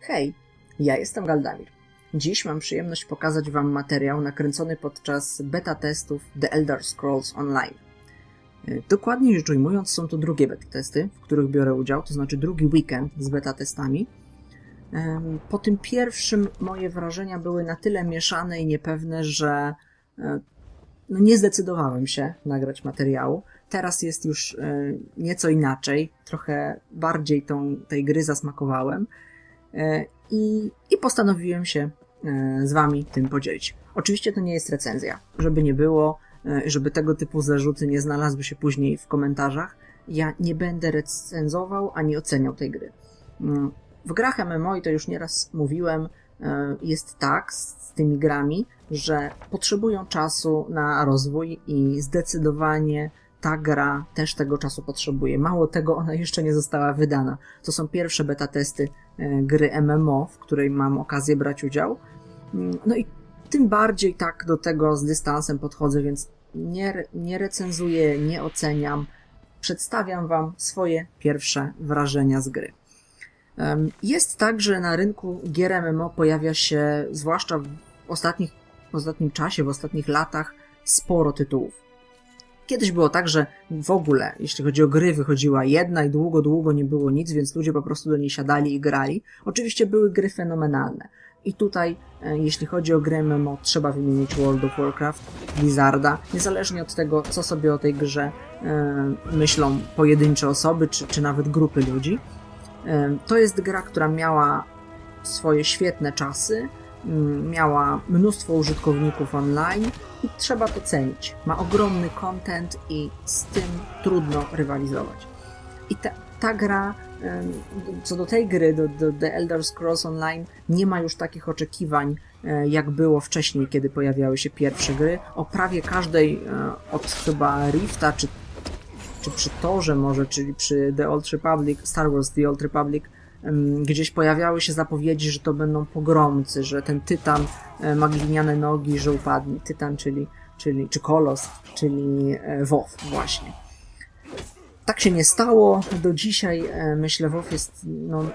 Hej, ja jestem Galdamir. Dziś mam przyjemność pokazać Wam materiał nakręcony podczas beta testów The Elder Scrolls Online. Dokładniej rzecz ujmując, są to drugie beta testy, w których biorę udział, to znaczy drugi weekend z beta testami. Po tym pierwszym moje wrażenia były na tyle mieszane i niepewne, że nie zdecydowałem się nagrać materiału. Teraz jest już nieco inaczej, trochę bardziej tej gry zasmakowałem i postanowiłem się z Wami tym podzielić. Oczywiście to nie jest recenzja, żeby nie było, żeby tego typu zarzuty nie znalazły się później w komentarzach. Ja nie będę recenzował ani oceniał tej gry. W grach MMO, i to już nieraz mówiłem, jest tak z tymi grami, że potrzebują czasu na rozwój i zdecydowanie ta gra też tego czasu potrzebuje. Mało tego, ona jeszcze nie została wydana. To są pierwsze beta testy gry MMO, w której mam okazję brać udział. No i tym bardziej tak do tego z dystansem podchodzę, więc nie recenzuję, nie oceniam. Przedstawiam Wam swoje pierwsze wrażenia z gry. Jest tak, że na rynku gier MMO pojawia się, zwłaszcza w ostatnim czasie, w ostatnich latach, sporo tytułów. Kiedyś było tak, że w ogóle, jeśli chodzi o gry, wychodziła jedna i długo nie było nic, więc ludzie po prostu do niej siadali i grali. Oczywiście były gry fenomenalne. I tutaj, jeśli chodzi o gry MMO, trzeba wymienić World of Warcraft, Blizzarda, niezależnie od tego, co sobie o tej grze myślą pojedyncze osoby, czy nawet grupy ludzi. To jest gra, która miała swoje świetne czasy, miała mnóstwo użytkowników online i trzeba to cenić. Ma ogromny content i z tym trudno rywalizować. I ta gra, co do tej gry, do The Elder Scrolls Online, nie ma już takich oczekiwań, jak było wcześniej, kiedy pojawiały się pierwsze gry. O prawie każdej, od chyba Rifta, czy przy Torze może, czyli przy The Old Republic, Star Wars The Old Republic, gdzieś pojawiały się zapowiedzi, że to będą pogromcy, że ten tytan ma gliniane nogi, że upadnie. Tytan, czy kolos, czyli WoW właśnie. Tak się nie stało. Do dzisiaj myślę, WoW jest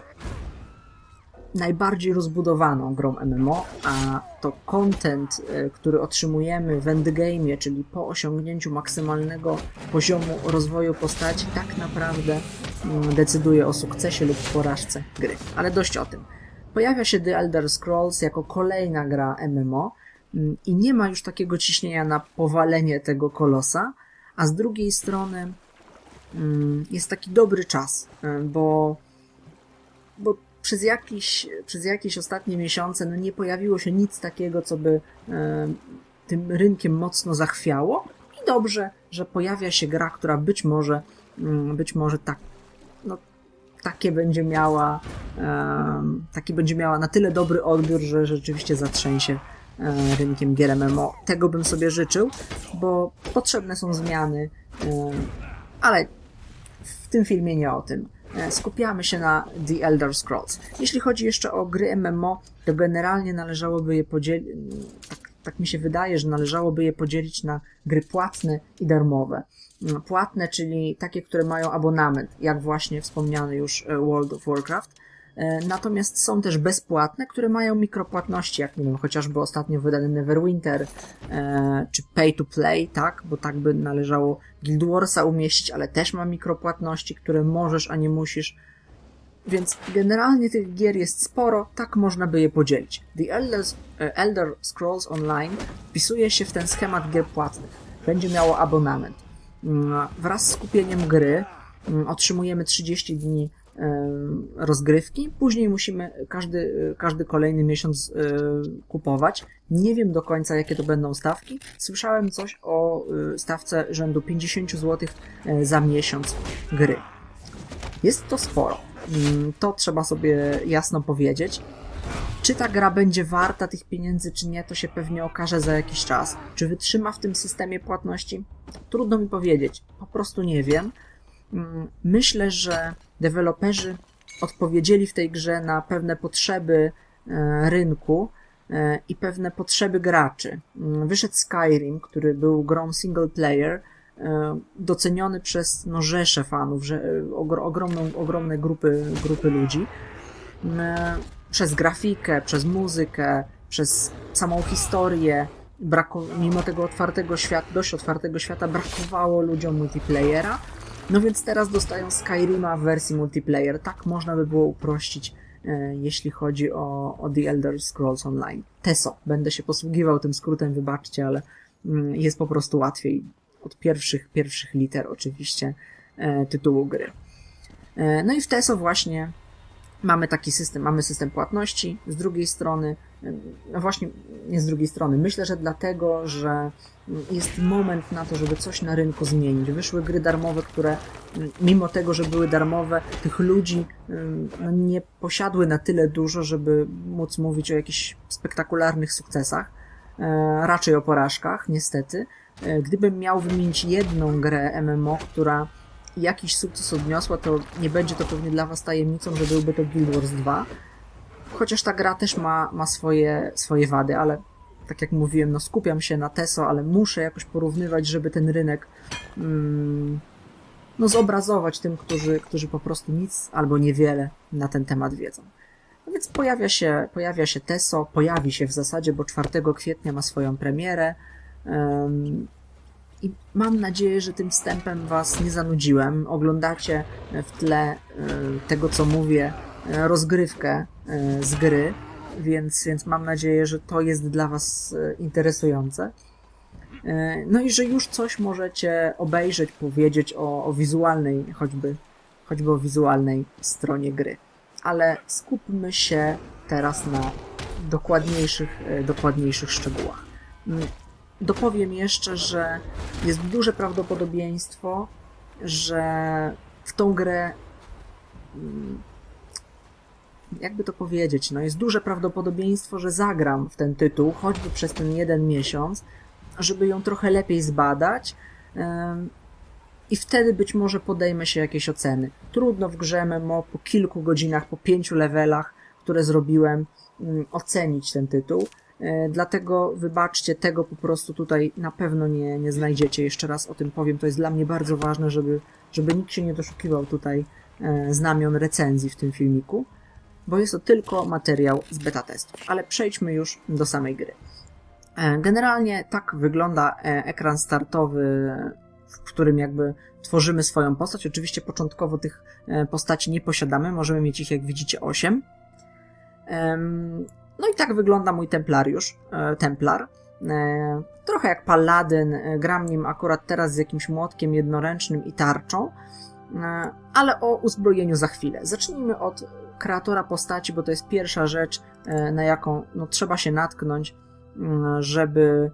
najbardziej rozbudowaną grą MMO, a to content, który otrzymujemy w endgame'ie, czyli po osiągnięciu maksymalnego poziomu rozwoju postaci, tak naprawdę decyduje o sukcesie lub porażce gry. Ale dość o tym. Pojawia się The Elder Scrolls jako kolejna gra MMO i nie ma już takiego ciśnienia na powalenie tego kolosa, a z drugiej strony jest taki dobry czas, bo przez jakieś ostatnie miesiące nie pojawiło się nic takiego, co by tym rynkiem mocno zachwiało. I dobrze, że pojawia się gra, która być może taki będzie miała na tyle dobry odbiór, że rzeczywiście zatrzęsie rynkiem gier MMO. Tego bym sobie życzył, bo potrzebne są zmiany, ale w tym filmie nie o tym. Skupiamy się na The Elder Scrolls. Jeśli chodzi jeszcze o gry MMO, to generalnie należałoby je podzielić, tak mi się wydaje, że należałoby je podzielić na gry płatne i darmowe. Płatne, czyli takie, które mają abonament, jak właśnie wspomniany już World of Warcraft. Natomiast są też bezpłatne, które mają mikropłatności, jak nie wiem, chociażby ostatnio wydany Neverwinter, czy Pay to Play, tak? Bo tak by należało Guild Warsa umieścić, ale też ma mikropłatności, które możesz, a nie musisz. Więc generalnie tych gier jest sporo, tak można by je podzielić. The Elder Scrolls Online wpisuje się w ten schemat gier płatnych. Będzie miało abonament. Wraz z kupieniem gry otrzymujemy 30 dni rozgrywki, później musimy każdy kolejny miesiąc kupować. Nie wiem do końca, jakie to będą stawki. Słyszałem coś o stawce rzędu 50 zł za miesiąc gry. Jest to sporo. To trzeba sobie jasno powiedzieć. Czy ta gra będzie warta tych pieniędzy, czy nie, to się pewnie okaże za jakiś czas. Czy wytrzyma w tym systemie płatności? Trudno mi powiedzieć. Po prostu nie wiem. Myślę, że deweloperzy odpowiedzieli w tej grze na pewne potrzeby rynku i pewne potrzeby graczy. Wyszedł Skyrim, który był grą single player, doceniony przez rzesze fanów, ogromne grupy ludzi. przez grafikę, przez muzykę, przez samą historię, mimo tego dość otwartego świata, brakowało ludziom multiplayera. No więc teraz dostają Skyrima w wersji multiplayer. Tak można by było uprościć, jeśli chodzi o The Elder Scrolls Online. TESO. Będę się posługiwał tym skrótem, wybaczcie, ale jest po prostu łatwiej. Od pierwszych liter oczywiście tytułu gry. No i w TESO właśnie mamy taki system, mamy system płatności. Z drugiej strony, no właśnie nie z drugiej strony, myślę, że dlatego, że jest moment na to, żeby coś na rynku zmienić. Wyszły gry darmowe, które mimo tego, że były darmowe, tych ludzi no, nie posiadły na tyle dużo, żeby móc mówić o jakichś spektakularnych sukcesach. Raczej o porażkach, niestety. Gdybym miał wymienić jedną grę MMO, która jakiś sukces odniosła, to nie będzie to pewnie dla was tajemnicą, że byłby to Guild Wars 2. Chociaż ta gra też ma swoje wady, ale tak jak mówiłem, no skupiam się na TESO, ale muszę jakoś porównywać, żeby ten rynek no zobrazować tym, którzy po prostu nic albo niewiele na ten temat wiedzą. No więc pojawia się TESO, pojawi się w zasadzie, bo 4 kwietnia ma swoją premierę. I mam nadzieję, że tym wstępem was nie zanudziłem. Oglądacie w tle tego, co mówię, rozgrywkę z gry, więc mam nadzieję, że to jest dla was interesujące. No i że już coś możecie obejrzeć, powiedzieć o wizualnej, choćby o wizualnej stronie gry. Ale skupmy się teraz na dokładniejszych szczegółach. Dopowiem jeszcze, że jest duże prawdopodobieństwo, że w tą grę, jakby to powiedzieć, no jest duże prawdopodobieństwo, że zagram w ten tytuł, choćby przez ten 1 miesiąc, żeby ją trochę lepiej zbadać i wtedy być może podejmę się jakiejś oceny. Trudno w grze MMO po kilku godzinach, po 5 levelach, które zrobiłem, ocenić ten tytuł. Dlatego wybaczcie, tego po prostu tutaj na pewno nie znajdziecie. Jeszcze raz o tym powiem, to jest dla mnie bardzo ważne, żeby nikt się nie doszukiwał tutaj znamion recenzji w tym filmiku, bo jest to tylko materiał z beta testów. Ale przejdźmy już do samej gry. Generalnie tak wygląda ekran startowy, w którym jakby tworzymy swoją postać. Oczywiście początkowo tych postaci nie posiadamy, możemy mieć ich, jak widzicie, 8. No i tak wygląda mój Templar. Trochę jak Paladyn, gram nim akurat teraz z jakimś młotkiem jednoręcznym i tarczą, ale o uzbrojeniu za chwilę. Zacznijmy od kreatora postaci, bo to jest pierwsza rzecz, na jaką no, trzeba się natknąć, żeby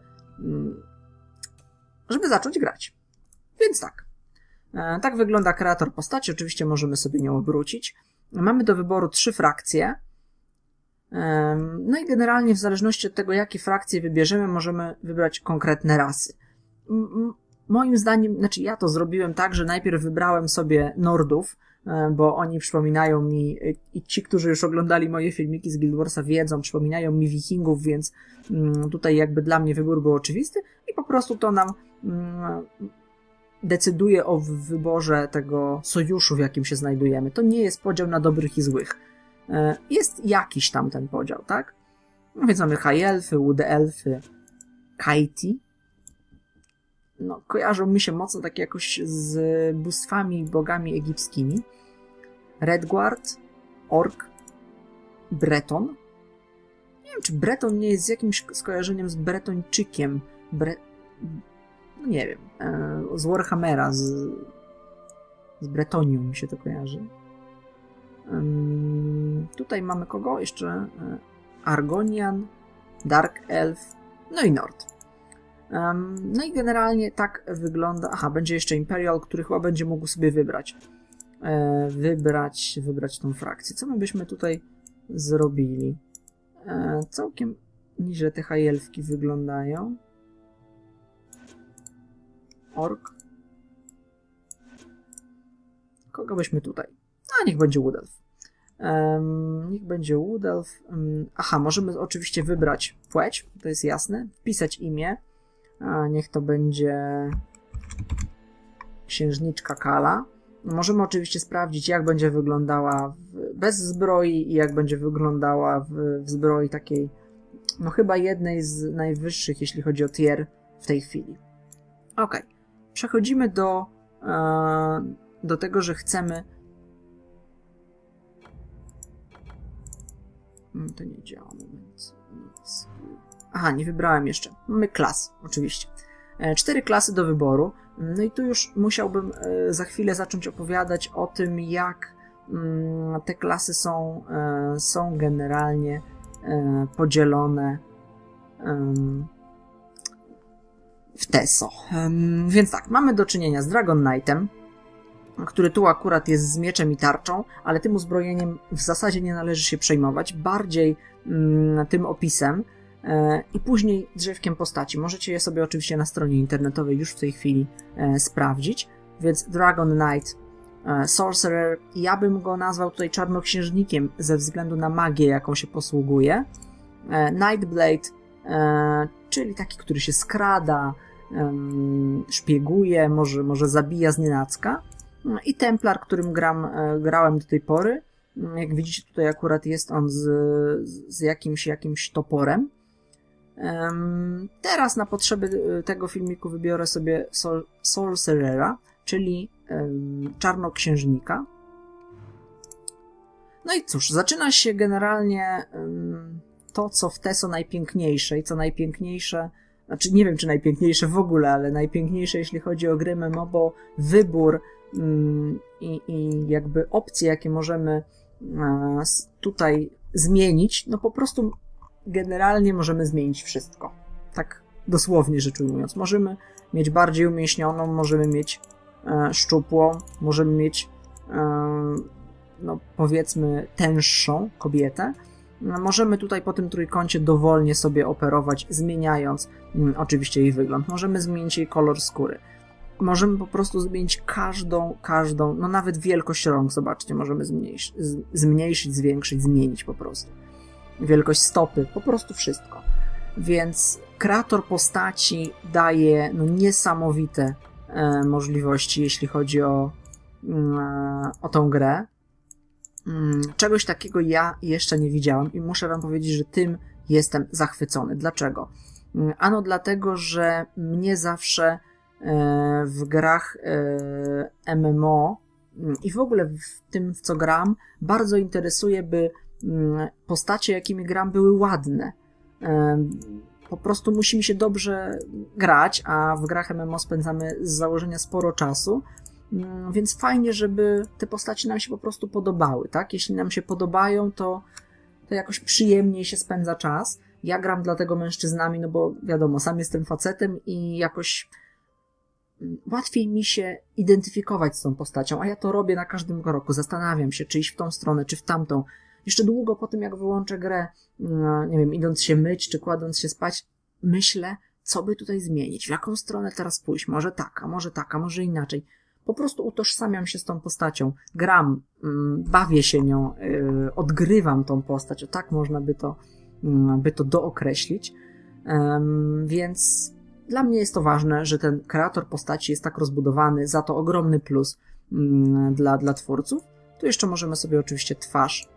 zacząć grać. Więc tak. Tak wygląda kreator postaci, oczywiście możemy sobie nią obrócić. Mamy do wyboru 3 frakcje. No i generalnie w zależności od tego, jakie frakcje wybierzemy, możemy wybrać konkretne rasy. Moim zdaniem, znaczy ja to zrobiłem tak, że najpierw wybrałem sobie Nordów, bo oni przypominają mi, i ci, którzy już oglądali moje filmiki z Guild Warsa wiedzą, przypominają mi Wikingów, więc tutaj jakby dla mnie wybór był oczywisty i po prostu to nam decyduje o wyborze tego sojuszu, w jakim się znajdujemy. To nie jest podział na dobrych i złych. Jest jakiś tam ten podział, tak? No więc mamy High Elfy, Wood Elfy, Kaiti. No, kojarzą mi się mocno tak jakoś z bóstwami i bogami egipskimi. Redguard, Ork, Breton. Nie wiem, czy Breton nie jest z jakimś skojarzeniem z Bretończykiem. No nie wiem. Z Warhammera, z Bretonią mi się to kojarzy. Tutaj mamy kogo? Jeszcze Argonian, Dark Elf, no i Nord. No i generalnie tak wygląda... Aha, będzie jeszcze Imperial, który chyba będzie mógł sobie wybrać. Wybrać tą frakcję. Co my byśmy tutaj zrobili? Całkiem nieźle te high elfki wyglądają. Ork. Kogo byśmy tutaj? A, niech będzie Wood Elf. Niech będzie Wood Elf. Aha, możemy oczywiście wybrać płeć, to jest jasne. Wpisać imię. Niech to będzie księżniczka Kala. Możemy oczywiście sprawdzić, jak będzie wyglądała bez zbroi i jak będzie wyglądała w zbroi takiej, no chyba jednej z najwyższych, jeśli chodzi o tier w tej chwili. Ok, przechodzimy do tego, że chcemy... To nie działa, moment. Aha, nie wybrałem jeszcze. Mamy klas, oczywiście. 4 klasy do wyboru. No i tu już musiałbym za chwilę zacząć opowiadać o tym, jak te klasy są generalnie podzielone w TESO. Więc tak, mamy do czynienia z Dragon Knightem, który tu akurat jest z mieczem i tarczą, ale tym uzbrojeniem w zasadzie nie należy się przejmować, bardziej tym opisem i później drzewkiem postaci. Możecie je sobie oczywiście na stronie internetowej już w tej chwili sprawdzić, więc Dragon Knight, Sorcerer, ja bym go nazwał tutaj czarnoksiężnikiem ze względu na magię, jaką się posługuje. Nightblade, czyli taki, który się skrada, szpieguje, może zabija znienacka. I Templar, którym grałem do tej pory. Jak widzicie, tutaj akurat jest on z jakimś toporem. Teraz na potrzeby tego filmiku wybiorę sobie Sorcerera, czyli czarnoksiężnika. No i cóż, zaczyna się generalnie to, co w TESO najpiękniejsze i co najpiękniejsze, znaczy nie wiem, czy najpiękniejsze w ogóle, ale najpiękniejsze, jeśli chodzi o gry MMO, bo wybór i jakby opcje, jakie możemy tutaj zmienić, no po prostu generalnie możemy zmienić wszystko. Tak dosłownie rzecz ujmując. Możemy mieć bardziej umięśnioną, możemy mieć szczupłą, możemy mieć no powiedzmy tęższą kobietę. Możemy tutaj po tym trójkącie dowolnie sobie operować, zmieniając oczywiście jej wygląd. Możemy zmienić jej kolor skóry. Możemy po prostu zmienić każdą, no nawet wielkość rąk, zobaczcie, możemy zmniejszyć, zwiększyć, zmienić po prostu. Wielkość stopy, po prostu wszystko. Więc kreator postaci daje no, niesamowite możliwości, jeśli chodzi o tą grę. Czegoś takiego ja jeszcze nie widziałem i muszę wam powiedzieć, że tym jestem zachwycony. Dlaczego? Ano dlatego, że mnie zawsze w grach MMO i w ogóle w tym, w co gram, bardzo interesuje, by postacie, jakimi gram, były ładne. Po prostu musi mi się dobrze grać, a w grach MMO spędzamy z założenia sporo czasu, więc fajnie, żeby te postaci nam się po prostu podobały, tak? Jeśli nam się podobają, to jakoś przyjemniej się spędza czas. Ja gram dlatego mężczyznami, no bo wiadomo, sam jestem facetem i jakoś łatwiej mi się identyfikować z tą postacią, a ja to robię na każdym kroku. Zastanawiam się, czy iść w tą stronę, czy w tamtą. Jeszcze długo po tym, jak wyłączę grę, nie wiem, idąc się myć, czy kładąc się spać, myślę, co by tutaj zmienić, w jaką stronę teraz pójść, może taka, może inaczej. Po prostu utożsamiam się z tą postacią, gram, bawię się nią, odgrywam tą postać, o tak można by to dookreślić, więc dla mnie jest to ważne, że ten kreator postaci jest tak rozbudowany, za to ogromny plus dla twórców. Tu jeszcze możemy sobie oczywiście twarz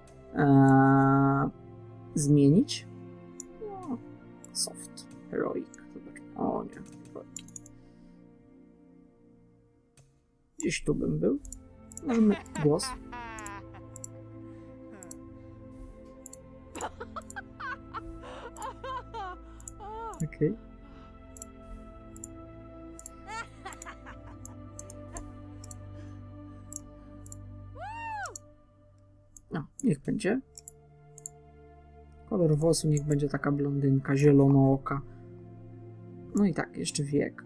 zmienić. No, soft, heroic. Zobacz. O nie, heroic. Gdzieś tu bym był. Możemy głos. Okej. No, niech będzie. Kolor włosu niech będzie taka blondynka, zielonooka. No i tak, jeszcze wiek.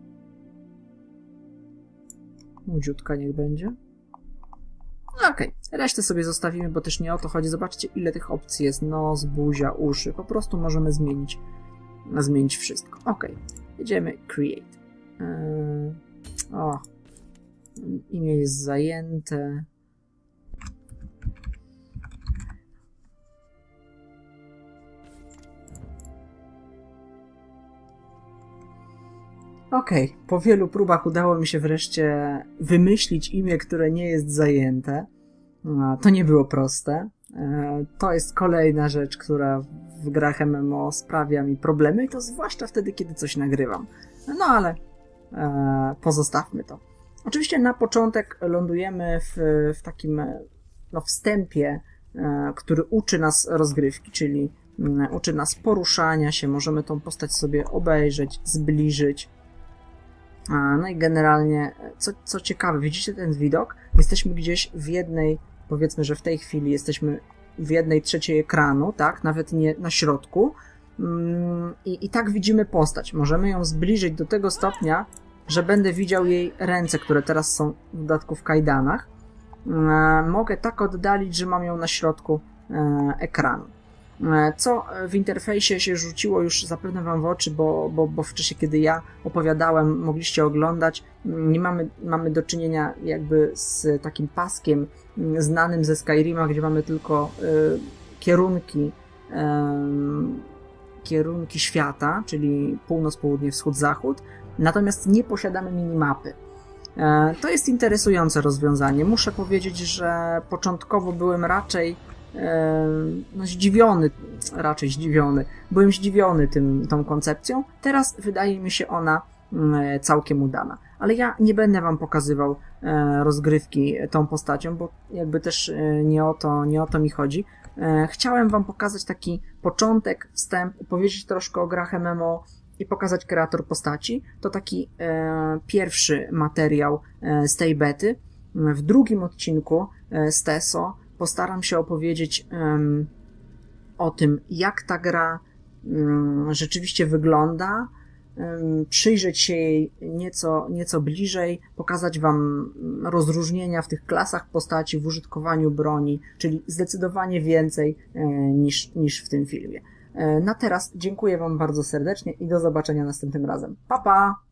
Młodziutka niech będzie. Okej, resztę sobie zostawimy, bo też nie o to chodzi. Zobaczcie, ile tych opcji jest. Nos, buzia, uszy. Po prostu możemy zmienić wszystko. Okej, jedziemy create. Imię jest zajęte. Okej, po wielu próbach udało mi się wreszcie wymyślić imię, które nie jest zajęte. To nie było proste. To jest kolejna rzecz, która w grach MMO sprawia mi problemy i to zwłaszcza wtedy, kiedy coś nagrywam. No ale pozostawmy to. Oczywiście na początek lądujemy w takim wstępie, który uczy nas rozgrywki, czyli uczy nas poruszania się, możemy tą postać sobie obejrzeć, zbliżyć. No i generalnie, co ciekawe, widzicie ten widok? Jesteśmy gdzieś w jednej, powiedzmy, że w tej chwili jesteśmy w 1/3 ekranu, tak? Nawet nie na środku. I tak widzimy postać. Możemy ją zbliżyć do tego stopnia, że będę widział jej ręce, które teraz są w dodatku w kajdanach. Mogę tak oddalić, że mam ją na środku ekranu. Co w interfejsie się rzuciło już zapewne wam w oczy, bo w czasie, kiedy ja opowiadałem, mogliście oglądać. Mamy do czynienia jakby z takim paskiem znanym ze Skyrima, gdzie mamy tylko kierunki świata, czyli północ, południe, wschód, zachód. Natomiast nie posiadamy minimapy. To jest interesujące rozwiązanie. Muszę powiedzieć, że początkowo byłem raczej zdziwiony. Byłem zdziwiony tą koncepcją. Teraz wydaje mi się ona całkiem udana. Ale ja nie będę wam pokazywał rozgrywki tą postacią, bo jakby też nie o to mi chodzi. Chciałem wam pokazać taki początek, wstęp, opowiedzieć troszkę o grach MMO i pokazać kreator postaci. To taki pierwszy materiał z tej bety. W drugim odcinku z TESO postaram się opowiedzieć o tym, jak ta gra rzeczywiście wygląda, przyjrzeć się jej nieco bliżej, pokazać wam rozróżnienia w tych klasach postaci, w użytkowaniu broni, czyli zdecydowanie więcej niż w tym filmie. Na teraz dziękuję wam bardzo serdecznie i do zobaczenia następnym razem. Pa, pa!